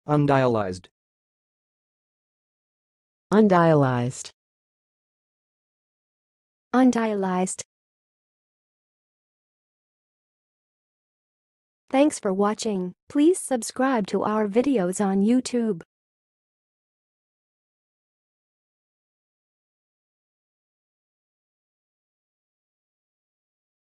undialyzed, undialyzed, undialyzed. Thanks for watching. Please subscribe to our videos on YouTube.